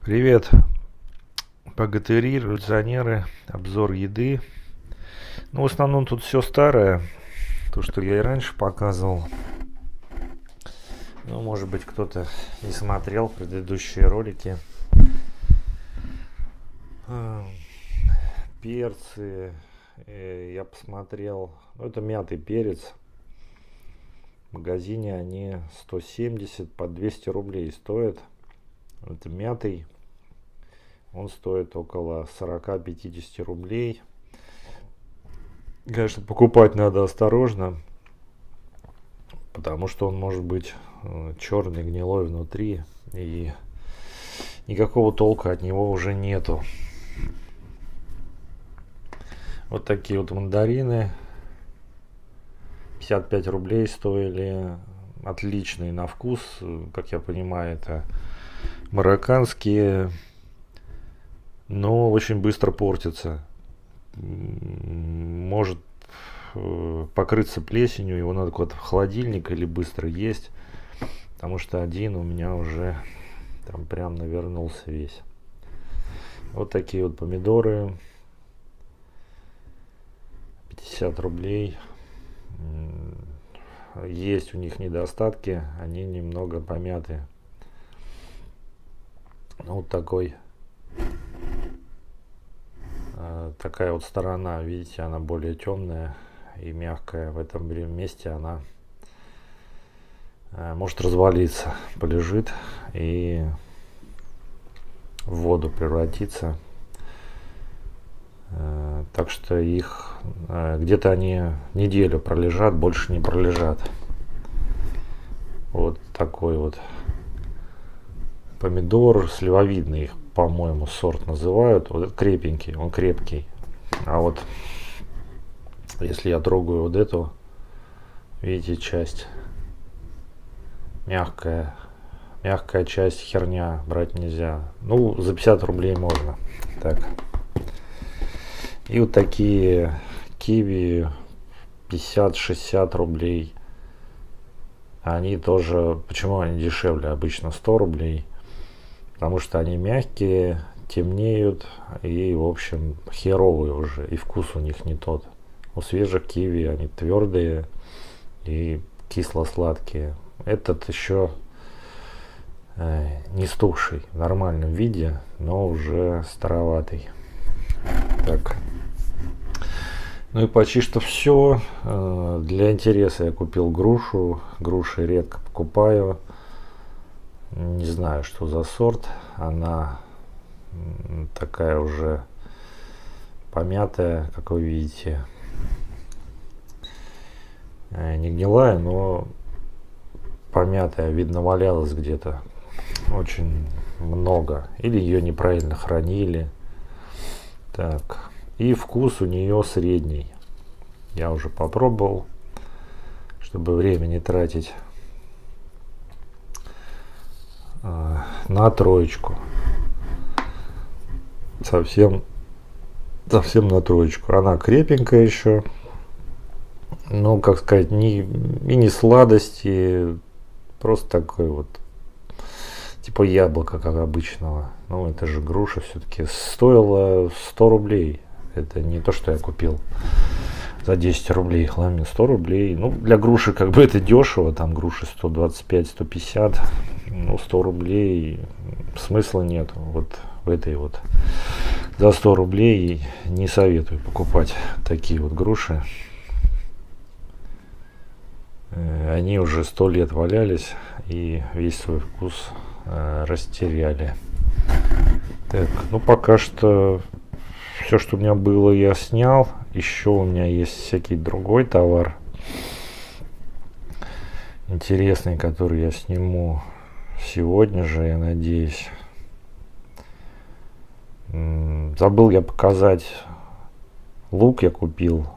Привет, богатыри, революционеры, обзор еды. Ну, в основном тут все старое, то, что я и раньше показывал. Ну, может быть, кто-то не смотрел предыдущие ролики. Перцы, я посмотрел, ну, это мятый перец. В магазине они 170 по 200 рублей стоят. Это мятый. Он стоит около 40-50 рублей. Конечно, покупать надо осторожно, потому что он может быть черный, гнилой внутри, и никакого толка от него уже нету. Вот такие вот мандарины. 55 рублей стоили. Отличные на вкус. Как я понимаю, это марокканские, но очень быстро портятся. Может покрыться плесенью, его надо куда-то в холодильник или быстро есть, потому что один у меня уже там прям навернулся весь. Вот такие вот помидоры, 50 рублей. Есть у них недостатки, они немного помяты. Вот такая вот сторона, видите, она более темная и мягкая. В этом месте она может развалиться, полежит и в воду превратиться. Так что их где-то они неделю пролежат, больше не пролежат. Вот такой вот помидор, сливовидный их, по-моему, сорт называют. Вот это крепенький, он крепкий. А вот если я трогаю вот эту, видите, часть мягкая часть, херня, брать нельзя. Ну, за 50 рублей можно. Так. И вот такие киви 50-60 рублей. Они тоже, почему они дешевле? Обычно 100 рублей. Потому что они мягкие, темнеют и, в общем, херовые уже. И вкус у них не тот. У свежих киви они твердые и кисло-сладкие. Этот еще не стухший, в нормальном виде, но уже староватый. Так. Ну и почти что все. Для интереса я купил грушу. Груши редко покупаю. Не знаю, что за сорт. Она такая уже помятая, как вы видите. Не гнилая, но помятая. Видно, валялась где-то очень много. Или ее неправильно хранили. Так. И вкус у нее средний. Я уже попробовал, чтобы время не тратить. На троечку. Совсем на троечку. Она крепенькая еще. Но, как сказать, и не сладости. Просто такой вот. Типа яблоко, как обычного. Ну, это же груша все-таки. Стоила 100 рублей. Это не то, что я купил за 10 рублей. Ладно, 100 рублей. Ну, для груши как бы это дешево. Там груши 125-150. Ну, 100 рублей смысла нет. Вот в этой вот. За 100 рублей не советую покупать такие вот груши. Они уже 100 лет валялись и весь свой вкус растеряли. Так, ну пока что все, что у меня было, я снял. Еще у меня есть всякий другой товар интересный, который я сниму сегодня же, я надеюсь. Забыл я показать. Лук я купил.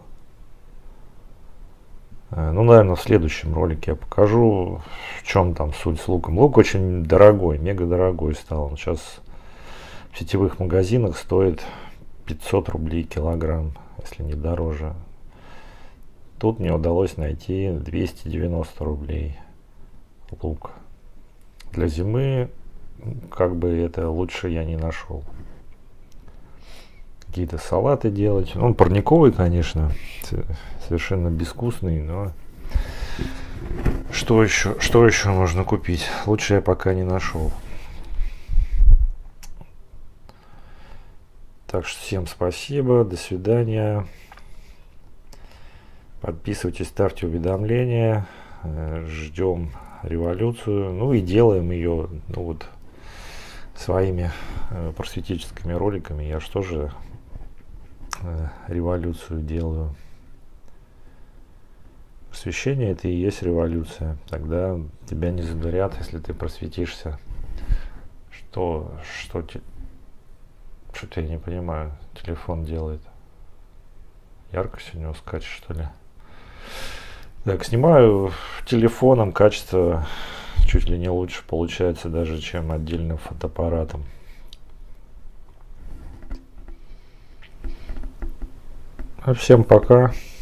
Ну, наверное, в следующем ролике я покажу, в чем там суть с луком. Лук очень дорогой, мега дорогой стал. Он сейчас в сетевых магазинах стоит 500 рублей килограмм, если не дороже. Тут мне удалось найти 290 рублей лук. Для зимы как бы это лучше я не нашел. Какие-то салаты делать. Он парниковый, конечно, совершенно безвкусный, но что еще можно купить? Лучше я пока не нашел. Так что всем спасибо, до свидания. Подписывайтесь, ставьте уведомления. Ждем революцию. Ну и делаем ее, ну вот, своими просветительскими роликами. Я же тоже революцию делаю. Просвещение — это и есть революция. Тогда тебя не задурят, если ты просветишься. Что я не понимаю, телефон делает. Яркость у него скачет, что ли? Так, снимаю телефоном, качество чуть ли не лучше получается даже, чем отдельным фотоаппаратом. Всем пока.